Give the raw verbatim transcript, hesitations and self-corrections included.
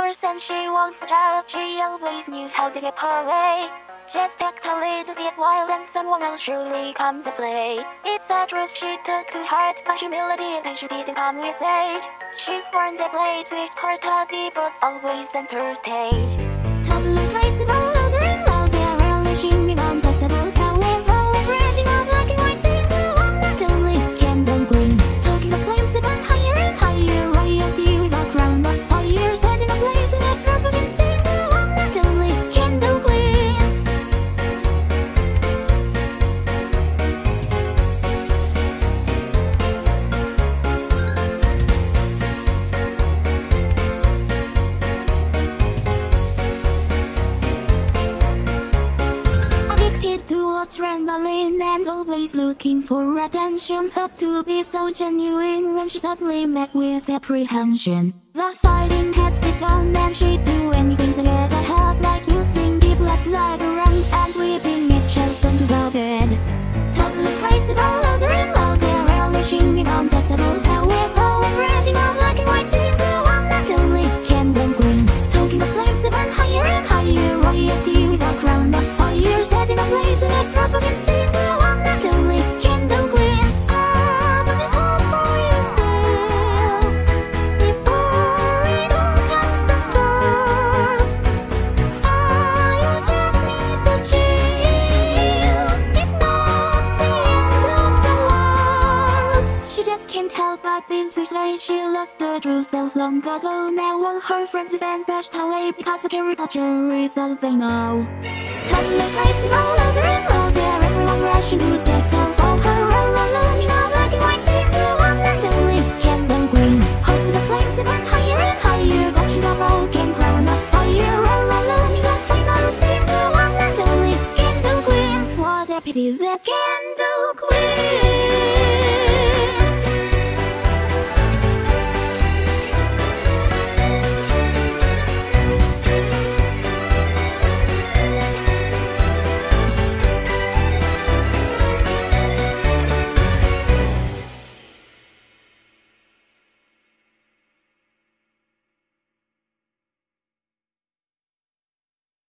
years and she was a child, she always knew how to get her way. Just act a little bit wild and someone else surely come to play. It's a truth she took to heart, but humility and she didn't come with age. She's born the blade with her toddy, but always center stage. Toddlers raise the ball louder and louder, relishing the untestable power. Power rising up black and white, sing the one not only candle queen. Stoking the flames that went higher and higher, royalty with a crown of fire. Setting a blaze in a drop of it, sing the one not only candle queen. Adrenaline and always looking for attention. Thought to be so genuine when she suddenly met with apprehension. The fighting has begun and she'd do anything to get ahead, like using deep last labyrinth and sweeping each else onto the bed. Toddlers raise the ball louder and louder, relishing in untestable power. Power rising up black and white, sing the one that only candle queen. Stoking the flames that went higher and higher, royalty with a crown of fire. Setting a blaze in a drop of it, sing the one that only candle queen. Ah, but there's hope for you still, before it all comes to fall. Ah, you just need to chill, it's not the end of the world. She just can't help but be this way. She lost her true self long ago. Now all her friends have been pushed away because the caricature is all they know. Toddlers raise the ball louder and louder, everyone rushing to get some for her. All alone in a black and white, sing the one that only candle queen. Hold the flames that went higher and higher, watching a broken crown of fire. All alone in the final, sing the one that only candle queen. What a pity, the candle queen.